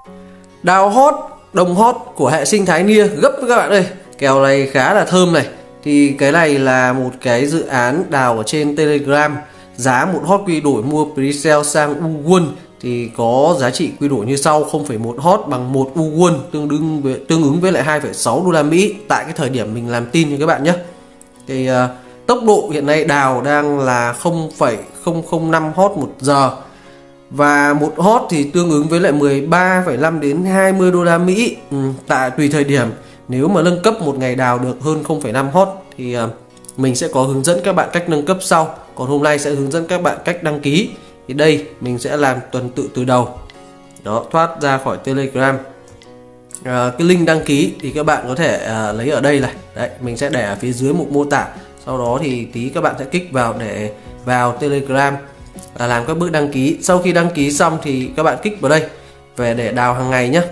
Đào hot, đồng hot của hệ sinh thái Nia gấp với các bạn ơi. Kèo này khá là thơm này. Thì cái này là một cái dự án đào ở trên Telegram. Giá một hot quy đổi mua pre-sale sang U-Won thì có giá trị quy đổi như sau: 0,1 hot bằng 1 U-Won, tương ứng với lại 2,6 đô la Mỹ tại cái thời điểm mình làm tin cho các bạn nhé. Thì tốc độ hiện nay đào đang là 0,005 hot một giờ. Và một hot thì tương ứng với lại 13,5 đến 20 đô la Mỹ tại tùy thời điểm. Nếu mà nâng cấp một ngày đào được hơn 0,5 hot thì mình sẽ có hướng dẫn các bạn cách nâng cấp sau. Còn hôm nay sẽ hướng dẫn các bạn cách đăng ký. Thì đây mình sẽ làm tuần tự từ đầu. Đó, thoát ra khỏi Telegram. Cái link đăng ký thì các bạn có thể lấy ở đây này. Đấy, mình sẽ để ở phía dưới mục mô tả. Sau đó thì tí các bạn sẽ kích vào để vào Telegram làm các bước đăng ký. Sau khi đăng ký xong thì các bạn kích vào đây về để đào hàng ngày nhé.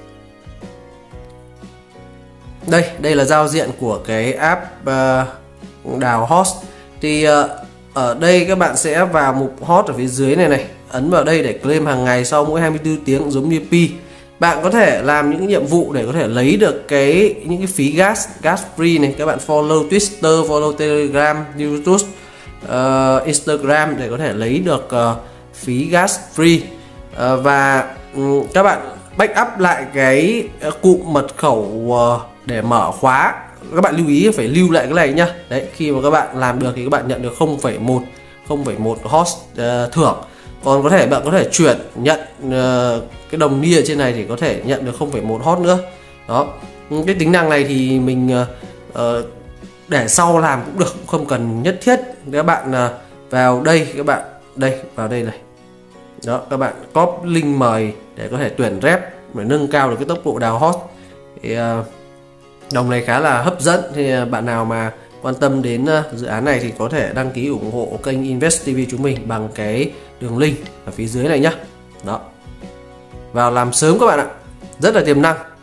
Đây là giao diện của cái app đào host. Thì ở đây các bạn sẽ vào mục hot ở phía dưới này, ấn vào đây để claim hàng ngày sau mỗi 24 tiếng giống như Pi. Bạn có thể làm những nhiệm vụ để có thể lấy được những cái phí gas free này. Các bạn follow Twitter, follow Telegram, YouTube, Instagram để có thể lấy được phí gas free. Và các bạn backup lại cái cụm mật khẩu để mở khóa. Các bạn lưu ý phải lưu lại cái này nhá. Đấy, khi mà các bạn làm được thì các bạn nhận được 0,1 host thưởng. Còn bạn có thể chuyển nhận cái đồng Nia trên này thì có thể nhận được 0,1 hot nữa. Đó. Cái tính năng này thì mình để sau làm cũng được, không cần nhất thiết. Các bạn vào đây, vào đây này. Đó, các bạn copy link mời để có thể tuyển rep để nâng cao được cái tốc độ đào hot. Thì đồng này khá là hấp dẫn, thì bạn nào mà quan tâm đến dự án này thì có thể đăng ký ủng hộ kênh Invest TV chúng mình bằng cái đường link ở phía dưới này nhé. Đó, vào làm sớm các bạn ạ, rất là tiềm năng.